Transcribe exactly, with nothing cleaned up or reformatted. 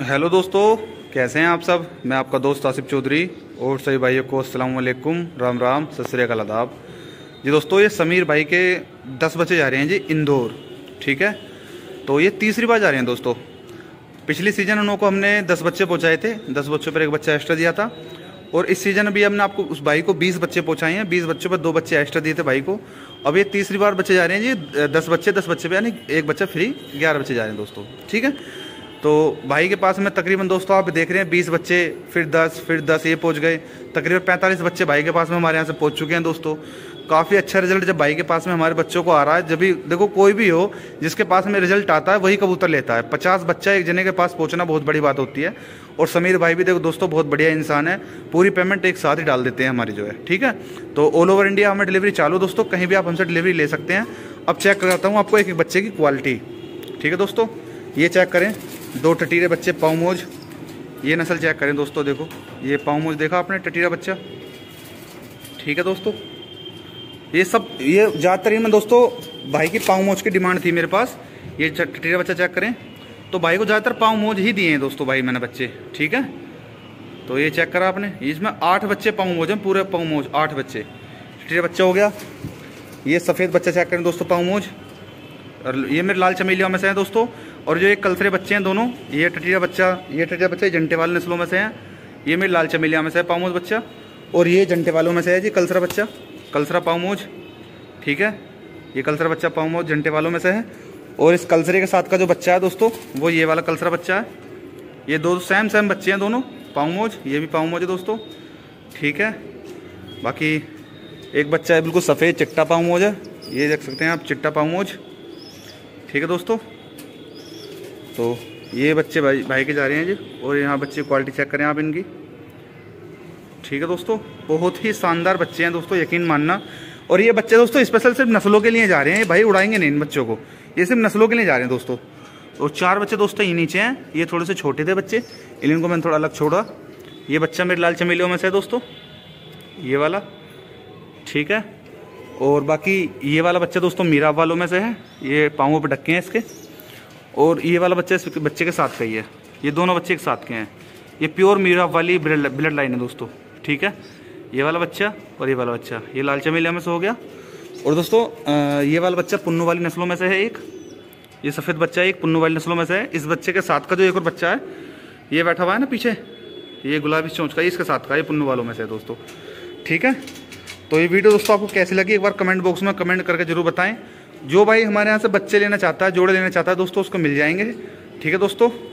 Hello दोस्तों, कैसे हैं आप सब। मैं आपका दोस्त आसिफ चौधरी और सभी भाइयों को अस्सलाम वालेकुम, राम राम, सत श्री अकाल, आदाब जी। दोस्तों ये समीर भाई के दस बच्चे जा रहे हैं जी इंदौर, ठीक है। तो ये तीसरी बार जा रहे हैं दोस्तों। पिछली सीज़न उनको हमने दस बच्चे पहुंचाए थे, दस बच्चों पर एक बच्चा एक्स्ट्रा दिया था। और इस सीज़न अभी हमने आपको उस भाई को बीस बच्चे पहुंचाए हैं, बीस बच्चों पर दो बच्चे एक्स्ट्रा दिए थे भाई को। अब ये तीसरी बार बच्चे जा रहे हैं जी, दस बच्चे दस बच्चे पे यानी एक बच्चा फ्री, ग्यारह बच्चे जा रहे हैं दोस्तों, ठीक है। तो भाई के पास में तकरीबन दोस्तों आप देख रहे हैं बीस बच्चे, फिर दस, फिर दस, ये पहुंच गए तकरीबन पैंतालीस बच्चे भाई के पास में हमारे यहाँ से पहुंच चुके हैं दोस्तों। काफ़ी अच्छा रिजल्ट जब भाई के पास में हमारे बच्चों को आ रहा है। जब भी देखो कोई भी हो जिसके पास में रिजल्ट आता है वही कबूतर लेता है। पचास बच्चा एक जने के पास पहुंचना बहुत बड़ी बात होती है। और समीर भाई भी देखो दोस्तों बहुत बढ़िया इंसान है, पूरी पेमेंट एक साथ ही डाल देते हैं हमारी जो है, ठीक है। तो ऑल ओवर इंडिया हमें डिलीवरी चालू दोस्तों, कहीं भी आप हमसे डिलीवरी ले सकते हैं। अब चेक करता हूँ आपको एक एक बच्चे की क्वालिटी, ठीक है दोस्तों। ये चेक करें, दो टटीरे बच्चे पाँव मोज, ये नस्ल चेक करें दोस्तों। देखो ये पाँव मोज देखा आपने, टटीरा बच्चा, ठीक है दोस्तों। ये सब ये ज़्यादातर में दोस्तों भाई की पाँव मोज की डिमांड थी मेरे पास। ये टटीरा बच्चा चेक करें तो भाई को ज़्यादातर पाँव मोज ही दिए हैं दोस्तों भाई मैंने बच्चे, ठीक है। तो ये चेक करा आपने, इसमें आठ बच्चे पाँव मोज हैं, पूरे पाँव मोज आठ बच्चे। टटीरा बच्चा हो गया। ये सफ़ेद बच्चा चेक करें दोस्तों, पाँव मोज। और ये मेरे लाल चमेलियों में से हैं दोस्तों। और जो ये कलसरे बच्चे हैं दोनों, ये टटीरा बच्चा, ये टटीरा बच्चा जंटे वाले नस्लों में से हैं। ये मेरे लाल चमेलिया में से है पाँव मोज बच्चा। और ये जंटे वालों में से है जी कलसरा बच्चा, कलसरा पाँव मोज, ठीक है। ये कलसरा बच्चा पाँव मोज जंटे वालों में से है। और इस कलसरे के साथ का जो बच्चा है दोस्तों वो ये वाला कलसरा बच्चा है। ये दो सेम सेम बच्चे हैं दोनों, पाँव मोज, ये भी पाँव मोज है दोस्तों, ठीक है। बाकी एक बच्चा है बिल्कुल सफ़ेद चिट्टा पाँव मोज है, ये देख सकते हैं आप, चिट्टा पाँव मोज, ठीक है दोस्तों। तो ये बच्चे भाई भाई के जा रहे हैं जी। और यहाँ बच्चे क्वालिटी चेक करें आप इनकी, ठीक है दोस्तों। बहुत ही शानदार बच्चे हैं दोस्तों, यकीन मानना। और ये बच्चे दोस्तों स्पेशल सिर्फ नस्लों के लिए जा रहे हैं, भाई उड़ाएंगे नहीं इन बच्चों को, ये सिर्फ नस्लों के लिए जा रहे हैं दोस्तों। और चार बच्चे दोस्तों ये नीचे हैं, ये थोड़े से छोटे थे बच्चे, इनको मैंने थोड़ा अलग छोड़ा। ये बच्चा मेरे लाल चमेलियों में से है दोस्तों, ये वाला, ठीक है। और बाकी ये वाला बच्चा दोस्तों मीरा वालों में से है, ये पाँवों पे ढक्के हैं इसके। और ये वाला बच्चा इस बच्चे के साथ का ही है, ये दोनों बच्चे एक साथ के हैं। ये प्योर मीरा वाली ब्लड लाइन है दोस्तों, ठीक है। ये वाला बच्चा और ये वाला बच्चा, ये लाल चमेलिया में से हो गया। और दोस्तों ये वाला बच्चा पुन्नू वाली नस्लों में से है एक, ये सफ़ेद बच्चा एक पुन्नू वाली नस्लों में से है। इस बच्चे के साथ का जो एक और बच्चा है ये बैठा हुआ है ना पीछे, ये गुलाबी चोंच का, इसके साथ का, ये पुन्नू वालों में से है दोस्तों, ठीक है। तो ये वीडियो दोस्तों आपको कैसी लगी एक बार कमेंट बॉक्स में कमेंट करके जरूर बताएं। जो भाई हमारे यहाँ से बच्चे लेना चाहता है, जोड़े लेना चाहता है दोस्तों, उसको मिल जाएंगे, ठीक है दोस्तों।